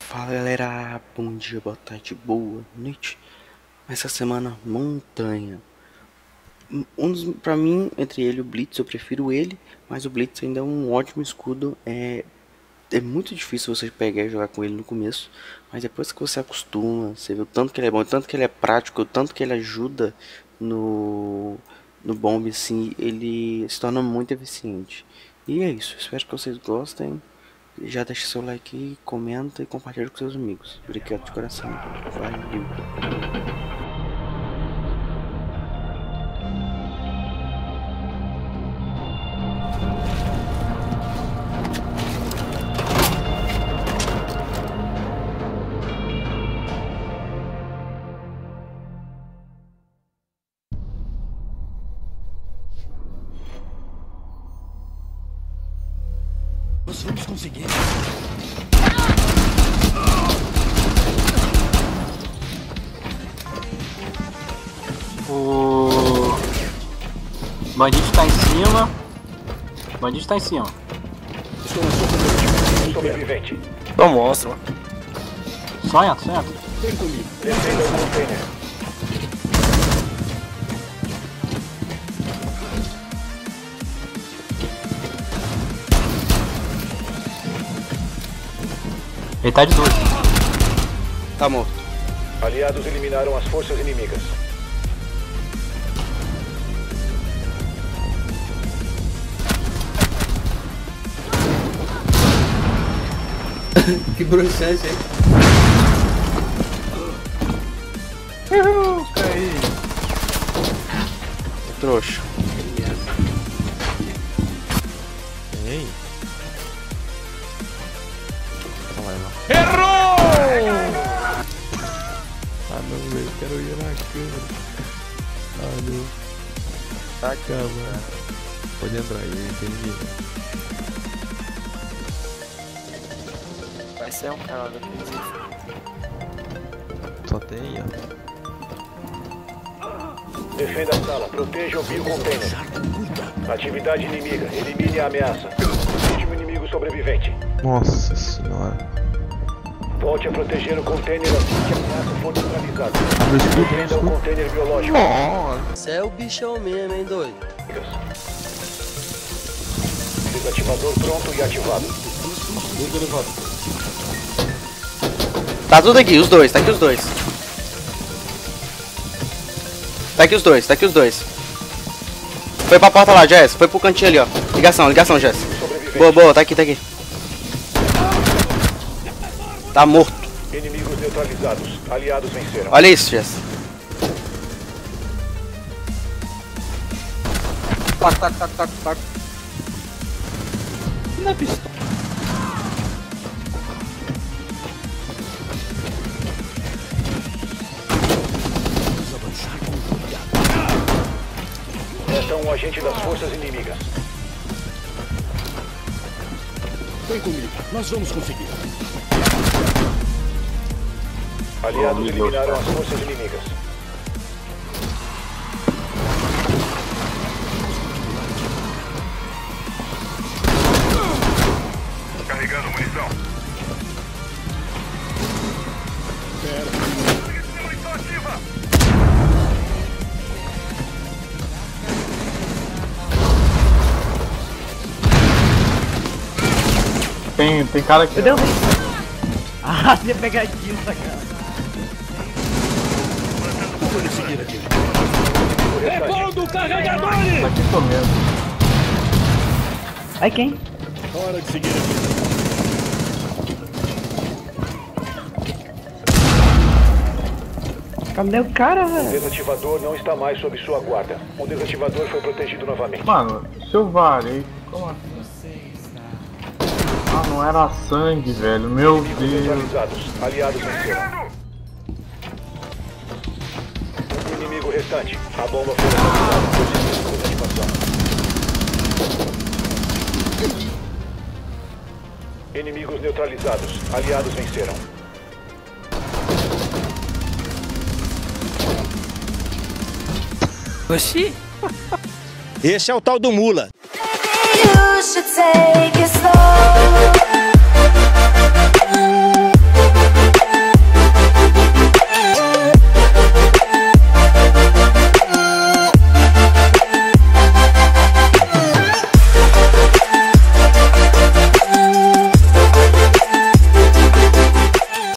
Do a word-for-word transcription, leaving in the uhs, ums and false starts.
Fala galera, bom dia, boa tarde, boa noite. Essa semana, montanha. Um dos, pra mim, entre ele e o Blitz, eu prefiro ele, mas o Blitz ainda é um ótimo escudo. É, é muito difícil você pegar e jogar com ele no começo, mas depois que você acostuma, você vê o tanto que ele é bom, o tanto que ele é prático, o tanto que ele ajuda no, no bomb, assim, ele se torna muito eficiente. E é isso, espero que vocês gostem. Já deixa seu like, comenta e compartilha com seus amigos. Obrigado de coração. Valeu. Nós vamos conseguir. O bandido tá em cima. O bandido tá em cima. Sobrevivente. Não mostra. Só entra, só entra. Vem comigo. Defenda o container. Ele tá de dois. Tá morto. Aliados eliminaram as forças inimigas. Que broxante, hein? Uhul, caí. Trouxa. Ei. Errou! Ah não, velho, quero ir na câmera. Ah não. Tá câmera. Pode entrar aí, entendi. Vai ser um cara da polícia. Só tem aí, ó. Defenda a sala. Proteja o biocontainer. Atividade inimiga. Elimine a ameaça. Último inimigo sobrevivente. Nossa senhora. Volte a proteger o container assim que a ameaça for neutralizada. Meu escudo, meu Defenda o escudo. container biológico. Nossa. Você é o bichão mesmo, hein, doido? Desativador pronto e ativado. Tá tudo aqui, os dois, tá aqui os dois. Tá aqui os dois, tá aqui os dois. Foi pra porta lá, Jess. Foi pro cantinho ali, ó. Ligação, ligação, Jess. Boa, boa, tá aqui, tá aqui. Tá morto. Inimigos neutralizados. Aliados venceram. Olha isso, Jess. Tac, tac, tac, tac, tac. Na pistola. Esta é um agente das forças inimigas. Vem comigo. Nós vamos conseguir. Aliados eliminaram as forças inimigas. Carregando munição. Munição ativa. Tem, tem cara aqui. Meu Deus! Ah, você pegadinho, sacana. Conseguir aqui. Repondo carregadores! Tá aqui comendo. Vai quem? Hora de seguir aqui. Cadê o cara, O velho? desativador não está mais sob sua guarda. O desativador foi protegido novamente. Mano, se eu varei. Como assim? Ah, não era sangue, velho. Meu Inimigos Deus. neutralizados. Aliados venceram. O inimigo restante. A bomba foi localizada por sistema de desativação. Inimigos neutralizados. Aliados venceram. Oxi! Esse é o tal do Mula. You should take it slow.